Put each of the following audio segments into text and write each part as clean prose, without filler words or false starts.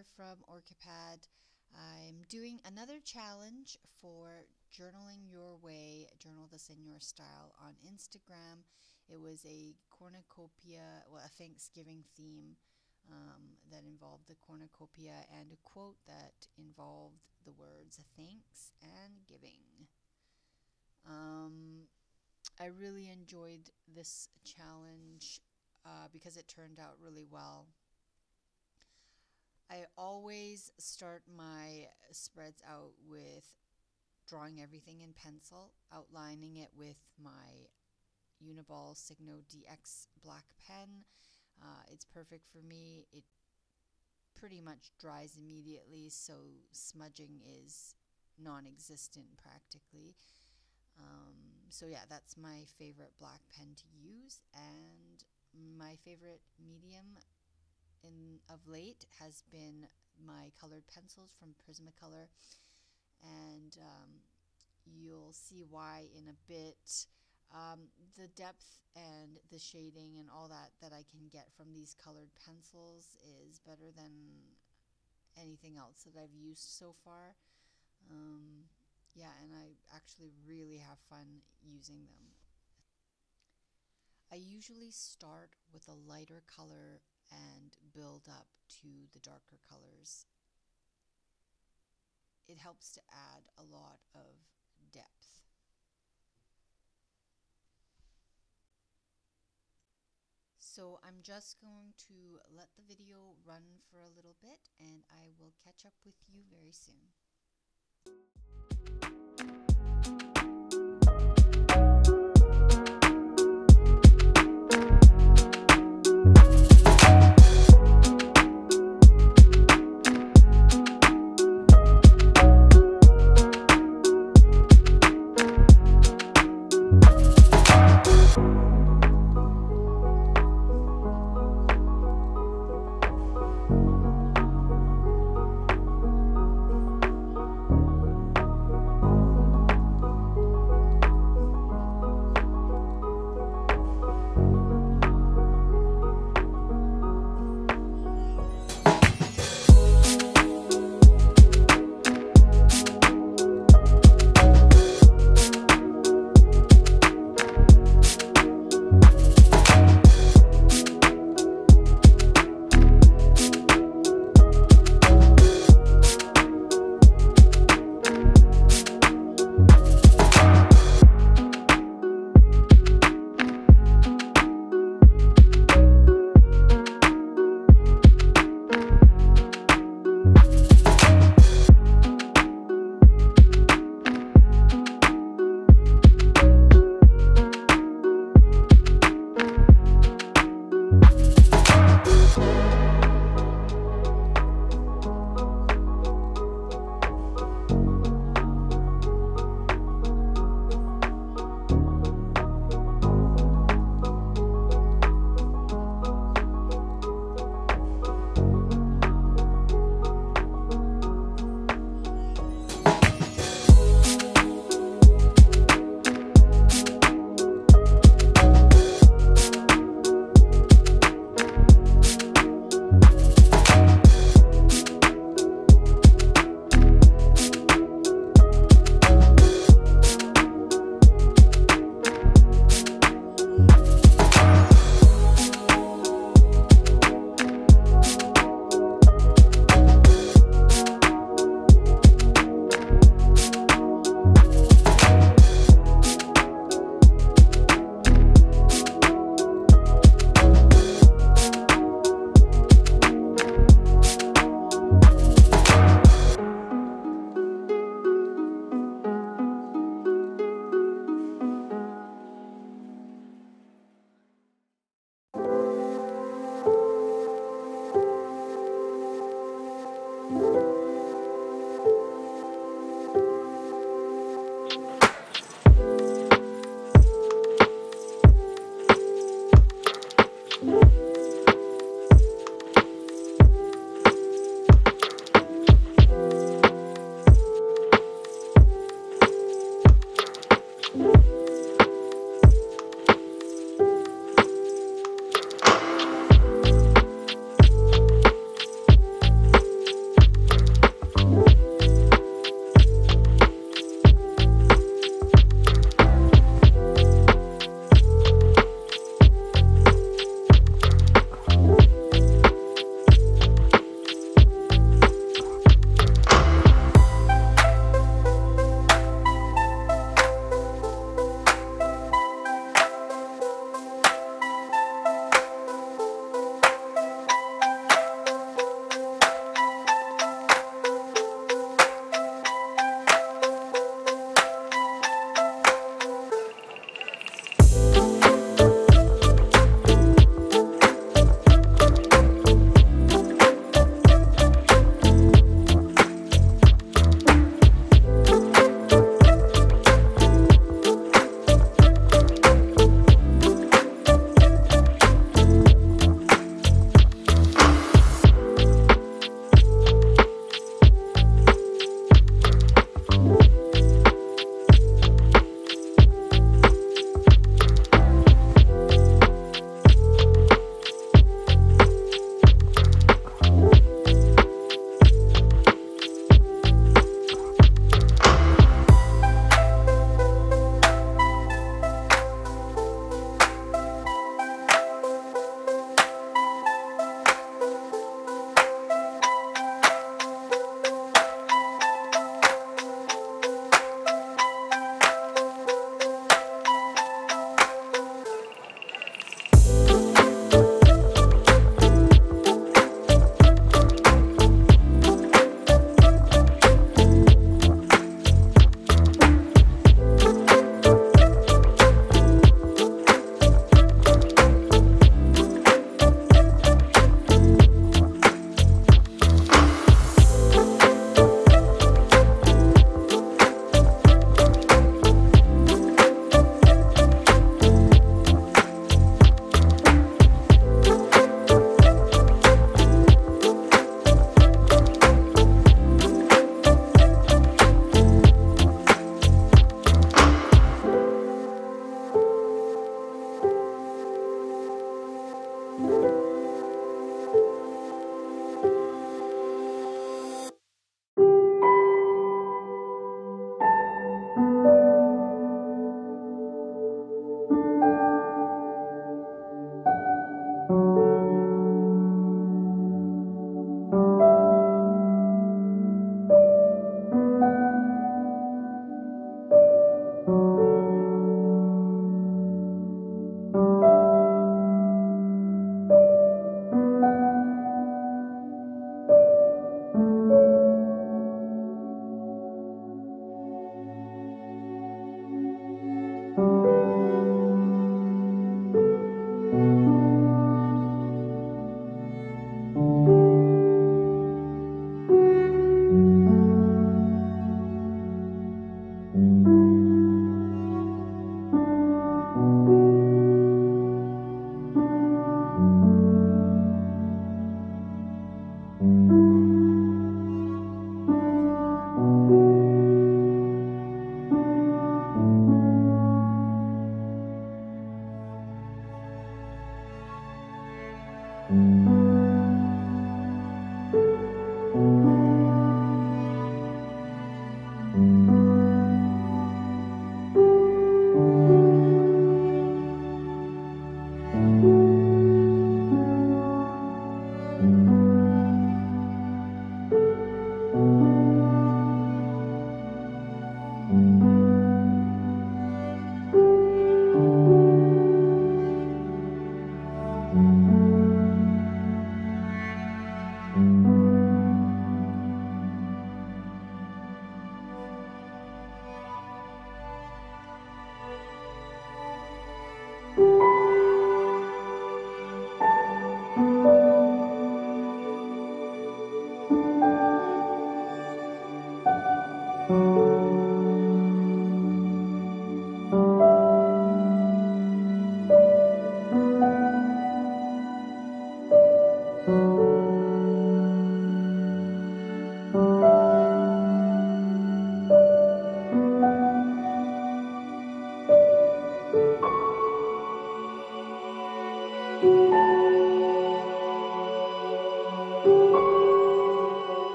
here from Orchipad. I'm doing another challenge for Journaling Your Way, Journal This in Your Style on Instagram. It was a cornucopia, well, a Thanksgiving theme that involved the cornucopia and a quote that involved the words thanks and giving. I really enjoyed this challenge because it turned out really well. I always start my spreads out with drawing everything in pencil, outlining it with my Uniball Signo DX black pen. It's perfect for me. It pretty much dries immediately, so smudging is non-existent practically. So yeah, that's my favorite black pen to use, and my favorite medium of late has been my colored pencils from Prismacolor, and you'll see why in a bit. The depth and the shading and all that I can get from these colored pencils is better than anything else that I've used so far. Yeah, and I actually really have fun using them. I usually start with a lighter color and build up to the darker colors. It helps to add a lot of depth. So I'm just going to let the video run for a little bit, and I will catch up with you very soon.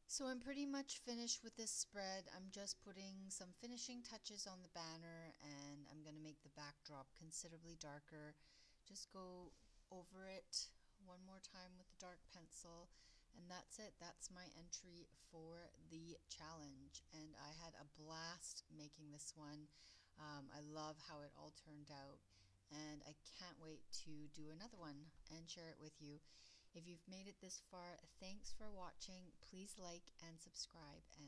So I'm pretty much finished with this spread. I'm just putting some finishing touches on the banner, and I'm going to make the backdrop considerably darker. Just go over it one more time with the dark pencil, and that's it. That's my entry for the challenge, and I had a blast making this one. I love how it all turned out, and I can't wait to do another one and share it with you. If you've made it this far, thanks for watching. Please like and subscribe, and